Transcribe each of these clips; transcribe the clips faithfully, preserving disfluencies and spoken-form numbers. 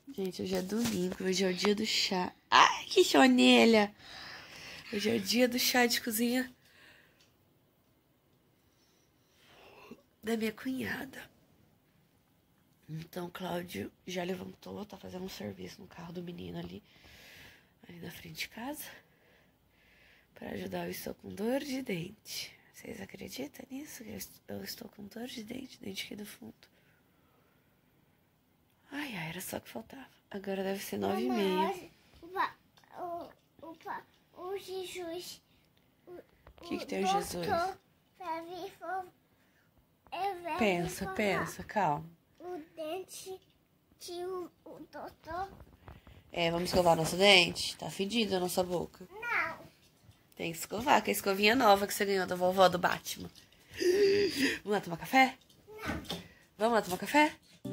Gente, hoje é domingo, hoje é o dia do chá. Ai, que chonelha! Hoje é o dia do chá de cozinha da minha cunhada. Então, Cláudio já levantou, tá fazendo um serviço no carro do menino ali, ali na frente de casa, para ajudar. Eu estou com dor de dente. Vocês acreditam nisso? Eu estou com dor de dente, dente aqui do fundo. Ai, ai, era só que faltava. Agora deve ser nove e meia. O, o, o Jesus... O que que tem o Jesus? Pensa, pensa, calma. O dente de o, o doutor... É, vamos escovar nosso dente? Tá fedido a nossa boca. Não. Tem que escovar, que é a escovinha nova que você ganhou da vovó do Batman. Vamos lá tomar café? Não. Vamos lá tomar café?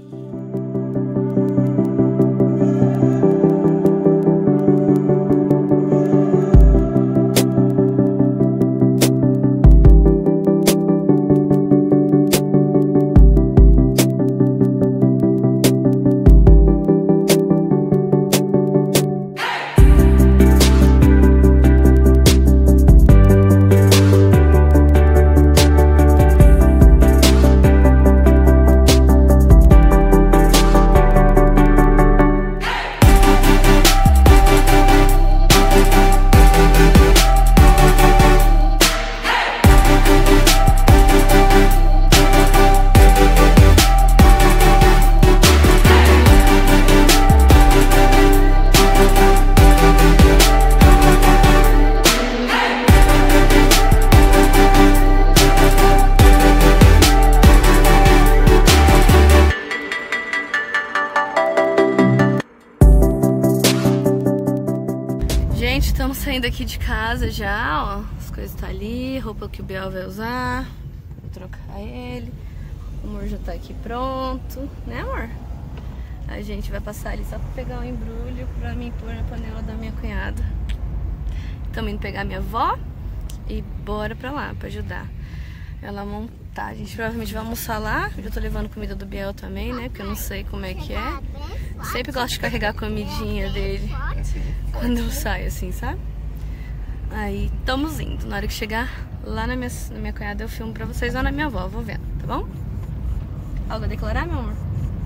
Gente, estamos saindo aqui de casa já, ó. As coisas tá ali, roupa que o Biel vai usar. Vou trocar ele. O amor já tá aqui pronto, né, amor? A gente vai passar ali só pra pegar um embrulho pra mim pôr na panela da minha cunhada. Estamos indo pegar minha avó e bora pra lá pra ajudar ela a montar. A gente provavelmente vai almoçar lá. Eu já tô levando comida do Biel também, né? Porque eu não sei como é que é. Eu sempre gosto de carregar a comidinha dele quando eu saio assim, sabe? Aí estamos indo. Na hora que chegar lá na minha, na minha cunhada eu filmo pra vocês ou na minha avó, vou vendo, tá bom? Algo a declarar, meu amor?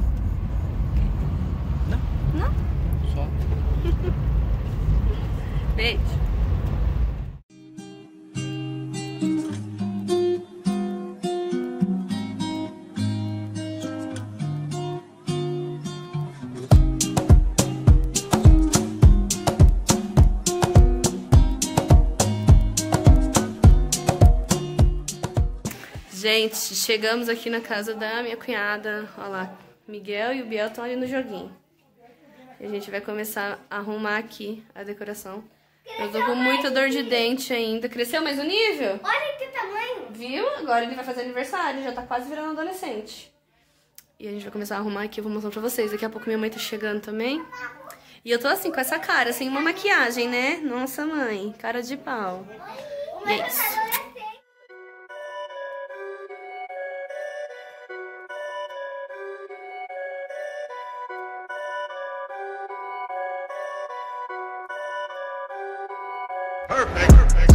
Não. Não? Só. Beijo. Gente, chegamos aqui na casa da minha cunhada. Olha lá, Miguel e o Biel estão ali no joguinho. E a gente vai começar a arrumar aqui a decoração. Eu tô com muita dor de dente ainda. Cresceu mais o nível? Olha que tamanho. Viu? Agora ele vai fazer aniversário, já tá quase virando adolescente. E a gente vai começar a arrumar aqui, eu vou mostrar pra vocês. Daqui a pouco minha mãe tá chegando também. E eu tô assim, com essa cara, sem uma maquiagem, né? Nossa, mãe, cara de pau. E é isso. Perfect. Perfect.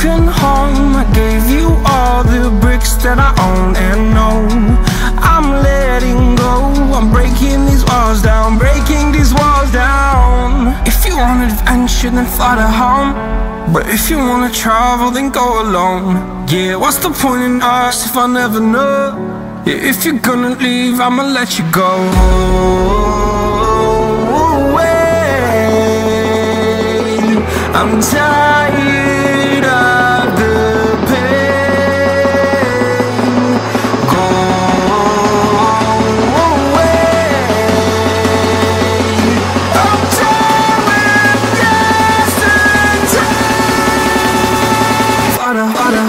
broken home. I gave you all the bricks that I own and know. I'm letting go, I'm breaking these walls down, breaking these walls down. If you want adventure, then fly to home. But if you wanna travel, then go alone. Yeah, what's the point in us if I never know? Yeah, if you're gonna leave, I'ma let you go. I'm tired of the pain. Go away. I'm tired of yesterday. Fada, fada.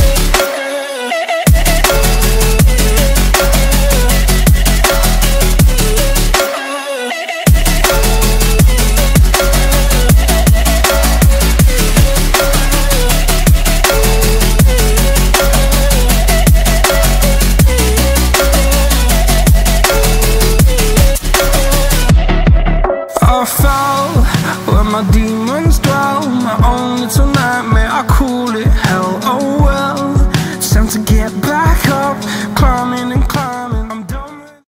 I fell where my demons dwell. My own little nightmare, I call it hell. Oh well, it's time to get back up. Climbing and climbing, I'm done with.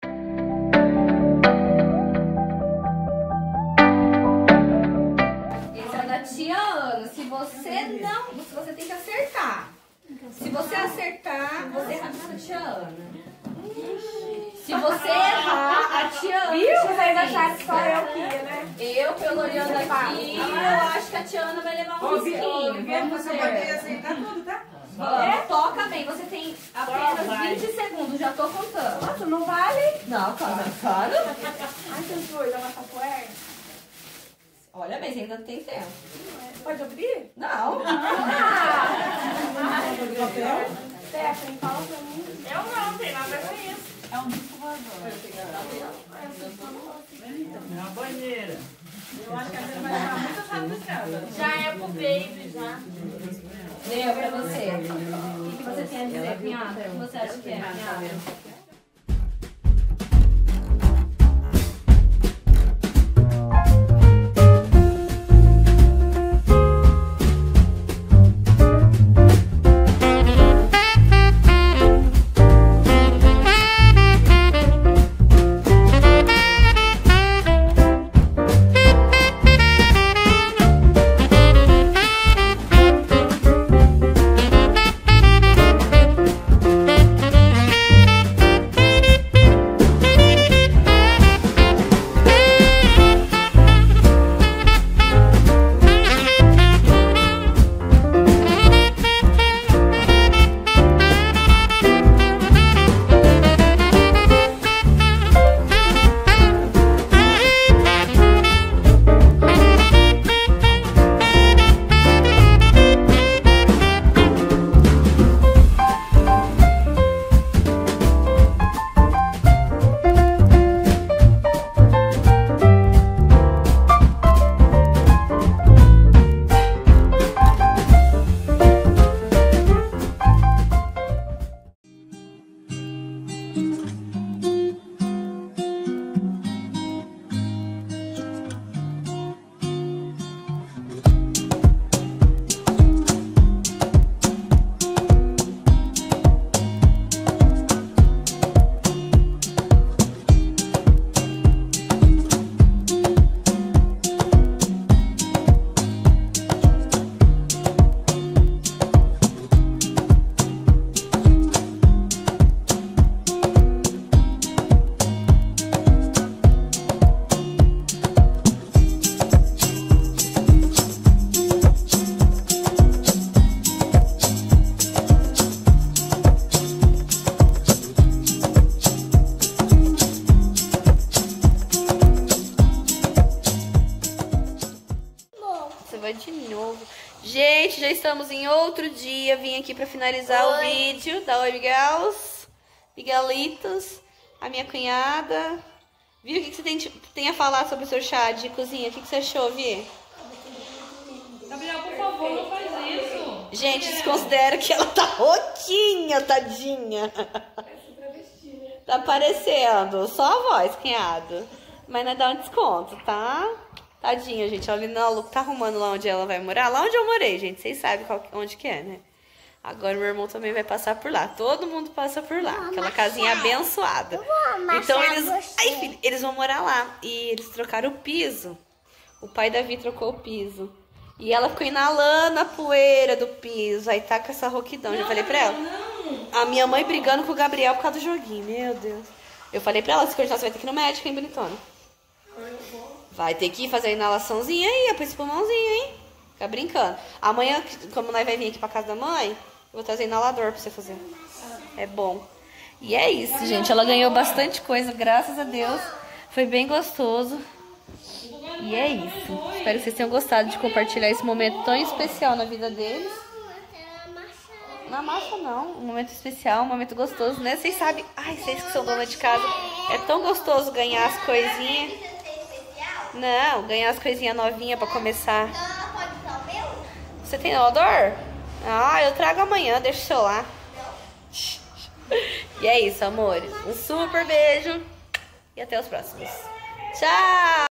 Esse é o da tia Ana. Se você não... Você tem que acertar. Se você acertar, você erra a tia Ana. Se você errar, a tia Ana... Viu? Vocês acharam que só eu que ia, né? Eu, pelo olhando aqui, eu acho que a tia Ana vai levar um risquinho. Vamos Você pode ver. aceitar tudo, tá? Vamos, toca bem. Você tem apenas vinte segundos, já tô contando. Nossa, não vale? Não, claro, claro. Ai, que doido, ela tá poer. Olha bem, você ainda tem tempo. Pode abrir? Não. Stephanie, fala pra mim. Eu não, não tem nada com isso. É um disco voador. É uma banheira. Eu acho que a gente vai levar muitas rabujadas. Já é pro baby, já. Deu pra você. O que, que você tem a dizer, Pinhata? O que você acha que é, Pinhata? De novo. Gente, já estamos em outro dia. Vim aqui pra finalizar Oi. o vídeo. Dá oi, Miguels. Miguelitos. A minha cunhada. Viu? O que, que você tem, tem a falar sobre o seu chá de cozinha? O que, que você achou, Vi? Gabriel, por favor, não faz isso. Gente, desconsidera que ela tá roquinha, tadinha. Tá aparecendo. Só a voz, cunhado. Mas não é dar um desconto, tá? Tadinha, gente. A Lina Lu tá arrumando lá onde ela vai morar. Lá onde eu morei, gente. Vocês sabem qual, onde que é, né? Agora meu irmão também vai passar por lá. Todo mundo passa por lá. Aquela casinha abençoada. Então eles... Ai, filho, eles vão morar lá. E eles trocaram o piso. O pai Davi trocou o piso. E ela ficou inalando a poeira do piso. Aí tá com essa rouquidão. Já falei pra ela. A minha mãe brigando com o Gabriel por causa do joguinho. Meu Deus. Eu falei pra ela, se continuar, você vai ter que ir no médico, hein, bonitona? Vai ter que ir fazer a inalaçãozinha aí, a pulmãozinha, hein? Fica brincando. Amanhã, como nós vai vir aqui pra casa da mãe, eu vou trazer inalador pra você fazer. É bom. E é isso, gente. Ela ganhou bastante coisa, graças a Deus. Foi bem gostoso. E é isso. Espero que vocês tenham gostado de compartilhar esse momento tão especial na vida deles. Na massa não, um momento especial, um momento gostoso, né? Vocês sabem, ai, vocês que são dona de casa, é tão gostoso ganhar as coisinhas. Não, ganhar as coisinhas novinhas pra começar. Você tem odor? Ah, eu trago amanhã, deixa o seu lá. E é isso, amores. Um super beijo e até os próximos. Tchau!